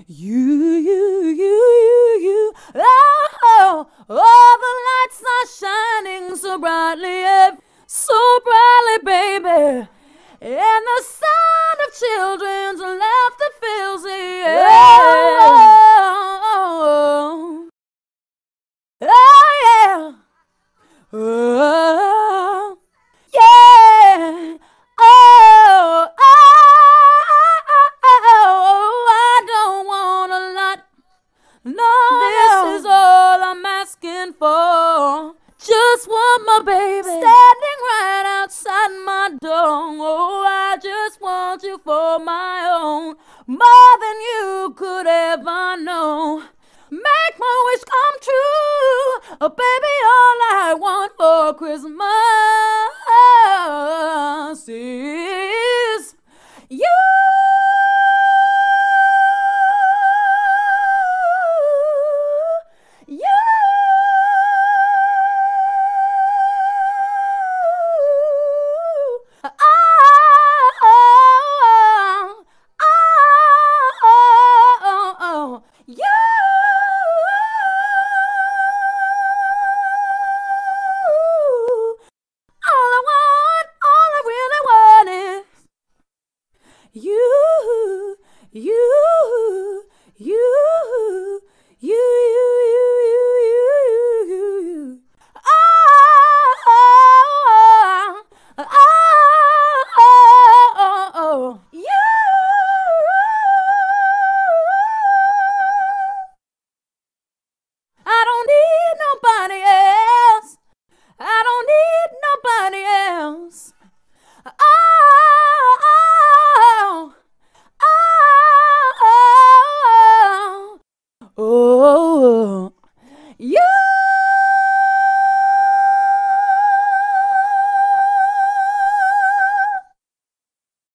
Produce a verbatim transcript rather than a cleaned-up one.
You, you, you, you, you. Oh, all the lights are shining so brightly, eh, so brightly, baby. And the sound of children's laughter fills the air. Oh, oh yeah. Oh, yeah. Oh, oh, oh, I don't want a lot. No, this is all I'm asking for. Just want my baby standing right outside my door. Oh, I just want you for my own, more than you could ever know. Make my wish come true, oh baby, all I want for Christmas is you. You. Oh, oh, oh, oh, you. All I want, all I really want is you, you, you.